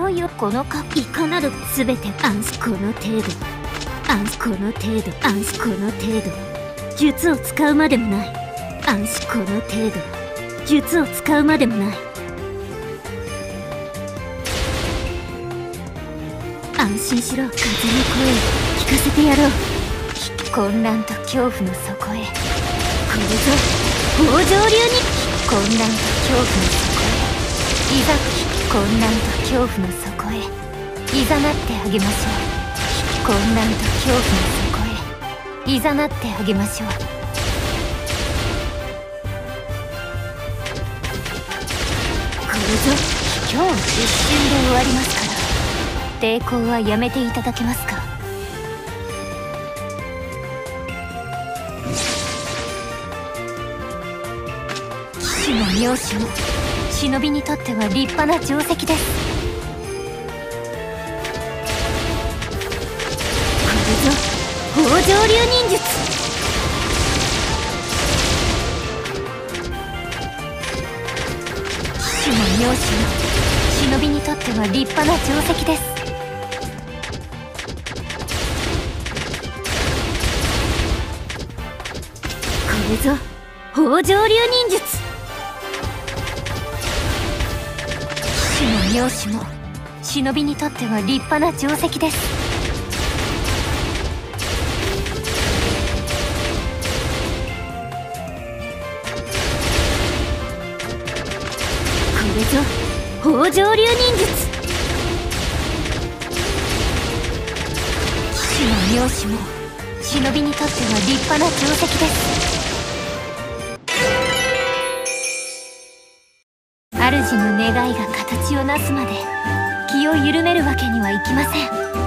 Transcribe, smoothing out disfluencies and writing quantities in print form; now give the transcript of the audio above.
そうよ、このいかなるすべてこの程度、この程度、この程度、術を使うまでもない、この程度、術を使うまでもない。安心しろ、風の声を聞かせてやろう。混乱と恐怖の底へ、これぞ北条流に。混乱と恐怖の底へ、いざ混乱と恐怖の底へいざなってあげましょう。混乱と恐怖の底へいざなってあげましょう。これぞ今日一瞬で終わりますから、抵抗はやめていただけますか。騎士も名士も忍びにとっては立派な定石です。これぞ北条流忍術。騎士も名士も忍びにとっては立派な定石です。これぞ北条流忍術。騎士も名士も忍びにとっては立派な定石です。これぞ北条流忍術。騎士も名士も忍びにとっては立派な定石です。主の願いが形をなすまで気を緩めるわけにはいきません。